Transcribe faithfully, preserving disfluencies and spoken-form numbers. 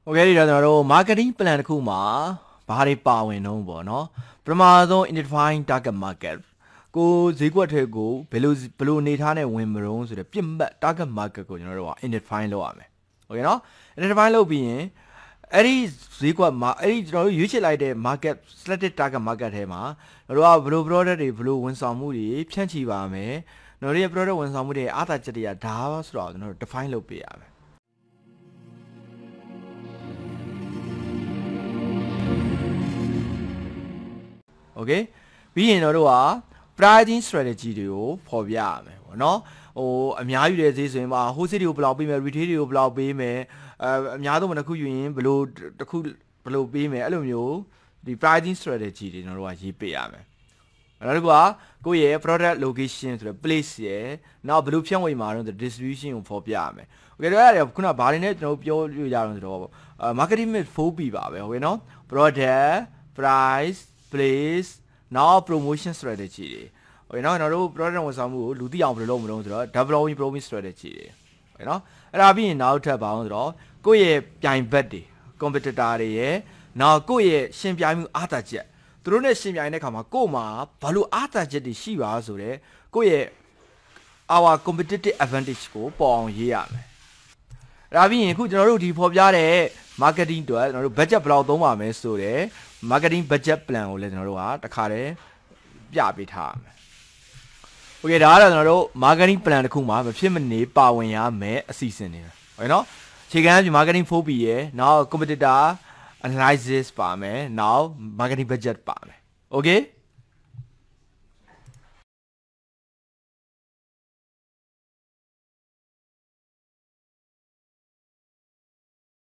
โอเคဒီတော့ကျွန်တော်တို့ marketing plan တစ်ခုမှာဘာတွေပါဝင်တော့ပေါ့နော်ပထမဆုံး identifying target market ကိုဈေးကွက်ထဲကိုဘယ်လိုဘယ်လိုအနေထားနဲ့ဝင်မလို့ဆိုတဲ့ပြစ်မှတ် target market ကိုကျွန်တော်တို့က identify လုပ်ရမယ်โอเคနော် identify လုပ်ပြီးရင်အဲ့ဒီဈေးကွက်မှာအဲ့ဒီကျွန်တော်တို့ရွေးချယ်လိုက်တဲ့ market selected target market ထဲမှာကျွန်တော်တို့ကဘယ်လို product တွေဘယ်လိုဝန်ဆောင်မှုတွေဖြန့်ချိပါမယ်ကျွန်တော်တို့ရဲ့ product ဝန်ဆောင်မှုတွေအားသာချက်တွေကဒါဆိုတော့ကျွန်တော်တို့ define လုပ်ပေးရမယ်โอเคပြီးရင်တော့တို့က pricing strategy တွေကိုဖော်ပြရမယ်ပေါ့နော်ဟိုအများယူတဲ့ဈေးဆိုရင်ပါ wholesale တွေကိုဘယ်လောက်ပေးမယ် retail တွေကိုဘယ်လောက်ပေးမယ်အဲအများဆုံးတစ်ခုယူရင်ဘယ်လိုတစ်ခုဘယ်လိုပေးမယ်အဲ့လိုမျိုးဒီ pricing strategy တွေကျွန်တော်တို့ကရေးပေးရမယ်နောက်တစ်ခုကကိုယ့်ရဲ့ product location ဆိုတဲ့ place ရယ်နောက်ဘယ်လိုဖြန့်ဝေမှာတော့ distribution ကိုဖော်ပြရမယ်โอเคတော့အဲ့ဒါခုနကဘာတွေနဲ့ကျွန်တော်ပြောလို့ရအောင်ဆိုတော့ marketing mix four P ပါပဲဟုတ်ကဲ့နော် product price place now promotion strategy တွေโอเคเนาะကျွန်တော်တို့ product ဝန်ဆောင်မှုကိုလူသိအောင်ဘယ်လိုလုပ်မလို့ဆိုတော့ developing promotion strategy တွေโอเคเนาะအဲ့ဒါပြီးရင်နောက်ထပ်ပါအောင်ဆိုတော့ကိုယ့်ရဲ့ပြိုင်ဘက်တွေ competitor တွေရဲ့နောက်ကိုယ့်ရဲ့ရှင်ပြိုင်မှုအားသာချက်သူတို့နဲ့ရှင်ပြိုင်တဲ့ခါမှာကို့မှာဘာလို့အားသာချက်တွေရှိပါဆိုတော့ကိုယ့်ရဲ့ our competitive advantage ကိုပေါ်အောင်ရေးရမယ်အဲ့ဒါပြီးရင်အခုကျွန်တော်တို့ဒီဖော်ပြတဲ့ marketing တွေကျွန်တော်တို့ budget ဘယ်လောက်သုံးပါမယ်ဆိုတော့ marketing budget plan ကိုလည်းကျွန်တော်တို့ကတစ်ခါတည်းပြပေးထားရမယ်။ Okay ဒါကတော့ကျွန်တော်တို့ marketing plan တစ်ခုမှာမဖြစ်မနေပါဝင်ရမယ်အစီအစဉ်တွေ။ဟုတ်နော်။အခြေခံအဖြစ် marketing four P ရယ်နောက် competitor analysis ပါမယ်နောက် marketing budget ပါမယ်။ Okay